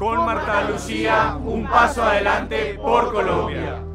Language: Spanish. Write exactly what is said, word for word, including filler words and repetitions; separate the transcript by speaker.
Speaker 1: Con Marta Lucía, un paso adelante por Colombia.